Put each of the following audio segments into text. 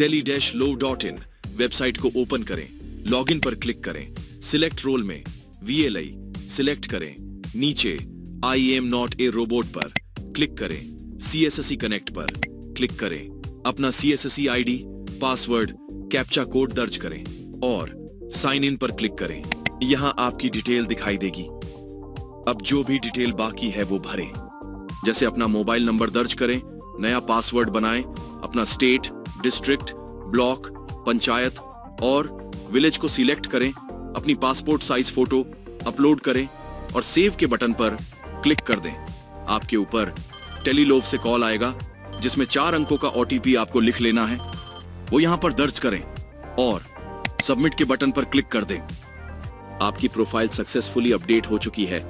tele-law.in website को open करें, login पर क्लिक करें, सिलेक्ट रोल में VLI सिलेक्ट करें, नीचे I am not a robot पर क्लिक करें, CSSE कनेक्ट पर क्लिक करें, अपना CSSE ID, password, captcha code दर्ज करें और साइन इन पर क्लिक करें। यहां आपकी डिटेल दिखाई देगी। अब जो भी डिटेल बाकी है वो भरें, जैसे अपना मोबाइल नंबर दर्ज करें, नया पासवर्ड बनाएं, अपना स्टेट, डिस्ट्रिक्ट, ब्लॉक, पंचायत और विलेज को सिलेक्ट करें, अपनी पासपोर्ट साइज फोटो अपलोड करें और सेव के बटन पर क्लिक कर दें। आपके ऊपर टेलीलॉव से कॉल आएगा जिसमें 4 अंकों का OTP आपको लिख लेना है, वो यहां पर दर्ज करें और सबमिट के बटन पर क्लिक कर दें। आपकी प्रोफाइल सक्सेसफुली अपडेट हो चुकी है।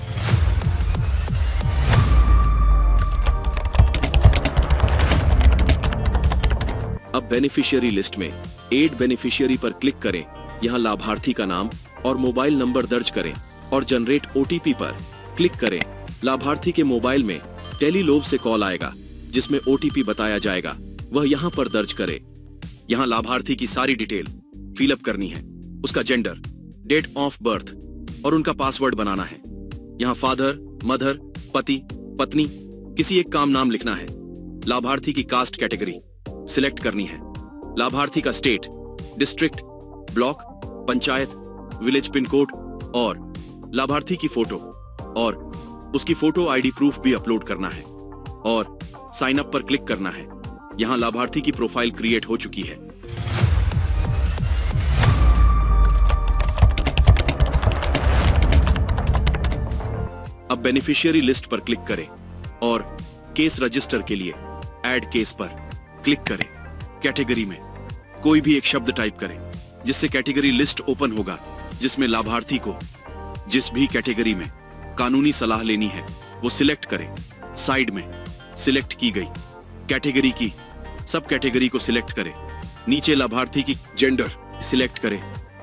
अब बेनिफिशियरी लिस्ट में ऐड बेनिफिशियरी पर क्लिक करें। यहां लाभार्थी का नाम और मोबाइल नंबर दर्ज करें और जनरेट OTP पर क्लिक करें। लाभार्थी के मोबाइल में टेलीलॉव से कॉल आएगा जिसमें OTP बताया जाएगा, वह यहां पर दर्ज करे। यहां लाभार्थी की सारी डिटेल फिलअप करनी है, उसका जेंडर, डेट ऑफ बर्थ और उनका पासवर्ड बनाना है। यहां फादर, मदर, पति, पत्नी, किसी एक काम नाम लिखना है। लाभार्थी की कास्ट कैटेगरी सिलेक्ट करनी है। लाभार्थी का state, district, block, panchayat, village pin code और लाभार्थी की फोटो और उसकी फोटो ID प्रूफ भी अपलोड करना है और साइन अप पर क्लिक करना है। यहां लाभार्थी की प्रोफाइल क्रिएट हो चुकी है। अब बेनिफिशियरी लिस्ट पर क्लिक करें और केस रजिस्टर के लिए ऐड केस पर क्लिक करें। कैटेगरी में कोई भी एक शब्द टाइप करें जिससे कैटेगरी लिस्ट ओपन होगा, जिसमें लाभार्थी को जिस भी कैटेगरी में कानूनी सलाह लेनी है वो सिलेक्ट करें। साइड में सिलेक्ट की गई कैटेगरी की सब कैटेगरी को सिलेक्ट करें। नीचे लाभार्थी की जेंडर सिलेक्ट करें।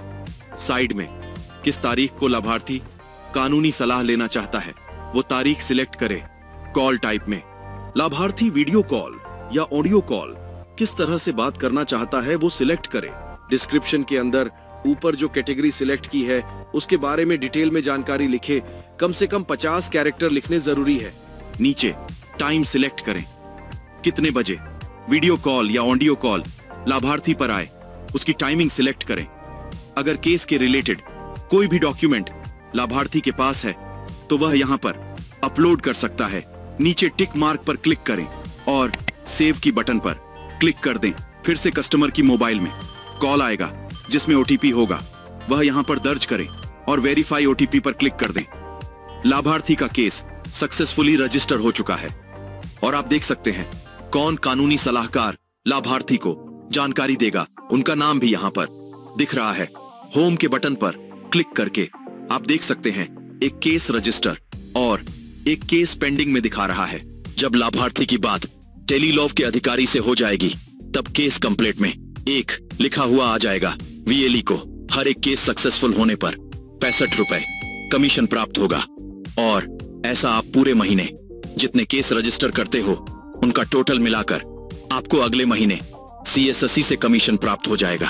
साइड में किस तारीख को लाभार्थी कानूनी सलाह लेना चाहता है वो तारीख सिलेक्ट करें। कॉल टाइप में लाभार्थी वीडियो कॉल या ऑडियो कॉल किस तरह से बात करना चाहता है वो सिलेक्ट करें। डिस्क्रिप्शन के अंदर ऊपर जो कैटेगरी सिलेक्ट की है उसके बारे में डिटेल में जानकारी लिखे। कम से कम 50 कैरेक्टर लिखने जरूरी है। नीचे टाइम सिलेक्ट करें, कितने बजे वीडियो कॉल या ऑडियो कॉल लाभार्थी पर आए उसकी टाइमिंग सिलेक्ट करें। अगर केस के रिलेटेड कोई भी डॉक्यूमेंट लाभार्थी के पास है तो वह यहां पर अपलोड कर सकता है। नीचे टिक मार्क पर क्लिक करें और सेव की बटन पर क्लिक कर दें। फिर से कस्टमर की मोबाइल में कॉल आएगा जिसमें OTP होगा, वह यहां पर दर्ज करें और वेरीफाई OTP पर क्लिक कर दें। लाभार्थी का केस सक्सेसफुली रजिस्टर हो चुका है और आप देख सकते हैं कौन कानूनी सलाहकार लाभार्थी को जानकारी देगा। उनका नाम भी यहां पर दिख रहा है। होम के बटन पर क्लिक करके आप देख सकते हैं एक केस रजिस्टर और एक केस पेंडिंग में दिखा रहा है। जब लाभार्थी की बात टेलीलॉव के अधिकारी से हो जाएगी तब केस कंप्लेंट में एक लिखा हुआ आ जाएगा। VLE को हर एक केस सक्सेसफुल होने पर 65 रुपए कमीशन प्राप्त होगा और ऐसा आप पूरे महीने जितने केस रजिस्टर करते हो उनका टोटल मिलाकर आपको अगले महीने CSSE से कमीशन प्राप्त हो जाएगा।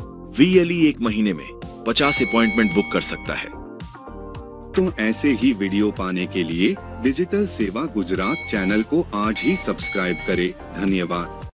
VLE एक महीने में 50 अपॉइंटमेंट बुक कर सकता है। तो ऐसे ही वीडियो पाने के लिए डिजिटल सेवा गुजरात चैनल को आज ही सब्सक्राइब करें। धन्यवाद।